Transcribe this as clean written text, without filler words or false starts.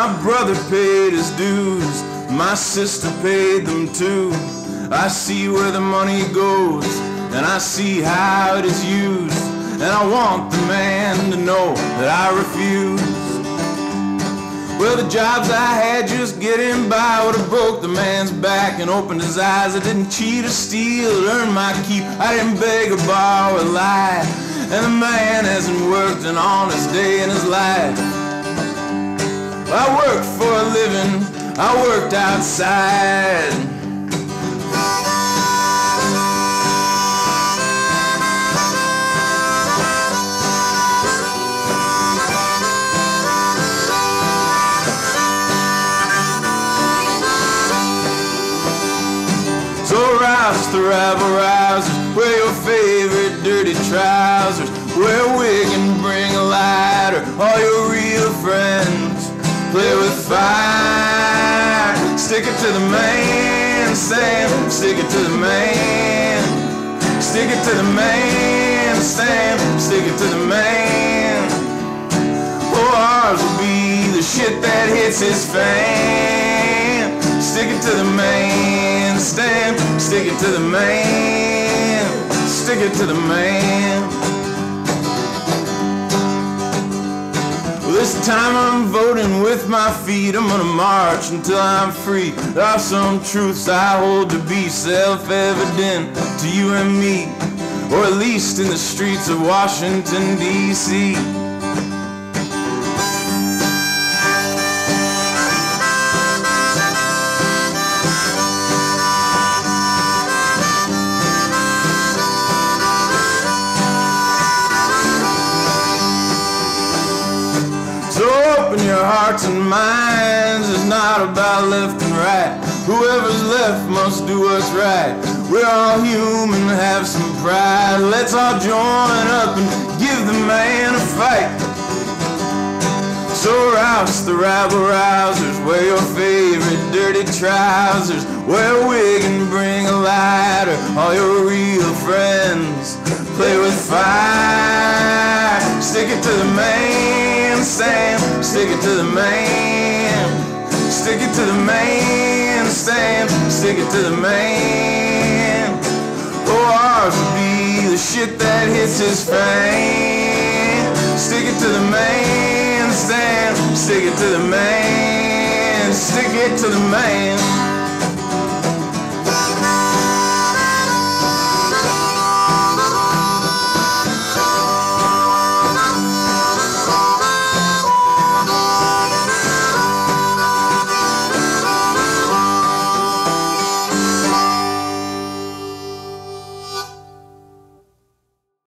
My brother paid his dues, my sister paid them too. I see where the money goes, and I see how it is used, and I want the man to know that I refuse. Well, the jobs I had just getting by would have broke the man's back and opened his eyes. I didn't cheat or steal, earn my keep. I didn't beg or borrow or lie. And the man hasn't worked an honest day in his life. I worked for a living, I worked outside. So rouse the rabble-rousers, wear your favorite dirty trousers, wear a wig and bring a lighter, all your real friends. Play with fire, stick it to the man, Sam, stick it to the man. Stick it to the man, Sam, stick it to the man. Oh, ours will be the shit that hits his fan. Stick it to the man, Stan, stick it to the man, stick it to the man. Well, this time I'm voting with my feet. I'm gonna march until I'm free. There are some truths I hold to be self-evident to you and me, or at least in the streets of Washington, D.C. So open your hearts and minds, it's not about left and right. Whoever's left must do what's right. We're all human, have some pride. Let's all join up and give the man a fight. So rouse the rabble-rousers, wear your favorite dirty trousers, wear a wig and bring a lighter, all your real friends. Play with fire, stick it to the man, Sam, stick it to the man. Stick it to the man, Sam, stick it to the man. Oh, ours will be the shit that hits his fan. Stick it to the man, Sam, stick it to the man. Stick it to the man.